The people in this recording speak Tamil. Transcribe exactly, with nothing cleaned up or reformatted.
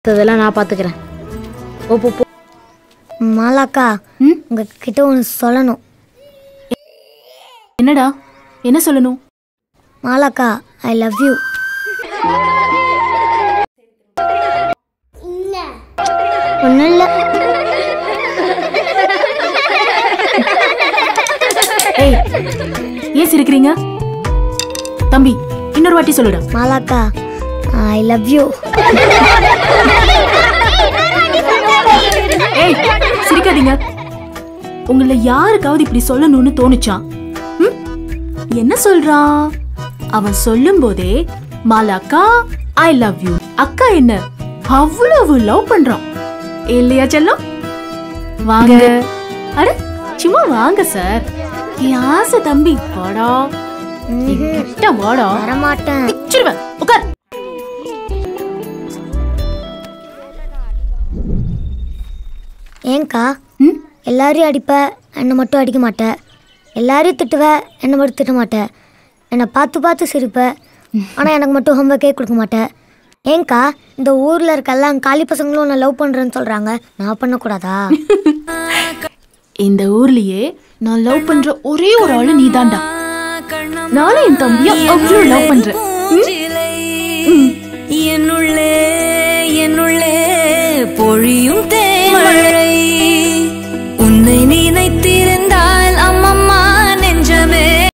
இதெல்லாம் நான் பாத்துக்கிறேன். போ போ போ. மாலாக்கா, உங்ககிட்ட ஒன்று சொல்லணும். என்னடா? என்ன சொல்லணும்? மாலாக்கா, ஐ லவ் யூ. ஒன்றும் இல்லை. ஏய், ஏன் சிரிக்கிறீங்க? தம்பி, இன்னொரு வாட்டி சொல்லுடா. மாலாக்கா, ஐ லவ் யூ. ஏய், சிரிக்காதீங்க. உங்களை யாருக்காவது இப்படி சொல்லணும்னு தோணுச்சான்? என்ன சொல்றான்? அவன் சொல்லும் போதே மாலாக்கா ஐ லவ் யூ, அக்கா என்ன அவ்வளவு லவ் பண்றான் இல்லையா செல்லம்? வாங்க. அட சும்மா வாங்க சார். என் ஆசை தம்பி, வாடா. கிட்ட வாடா. வரமாட்டேன். உட்கார். ஏங்கா எல்லாரையும் அடிப்ப, என்னை மட்டும் அடிக்க மாட்டேன். எல்லாரையும் திட்டுவ, என்னை மட்டும் திட்ட மாட்டேன். என்னை பார்த்து பார்த்து சிரிப்ப, ஆனால் எனக்கு மட்டும் ஹோம்ஒர்க்கே கொடுக்க மாட்டேன். ஏங்கா இந்த ஊரில் இருக்க எல்லாம் காலி பசங்களும் உன்னை லவ் பண்ணுறேன்னு சொல்கிறாங்க, நான் பண்ணக்கூடாதா? இந்த ஊர்லயே நான் லவ் பண்ற ஒரே ஒரு ஆளு நீதான்டா. நானும் என் தம்பிய அவ்வளவு லவ் பண்றேன்.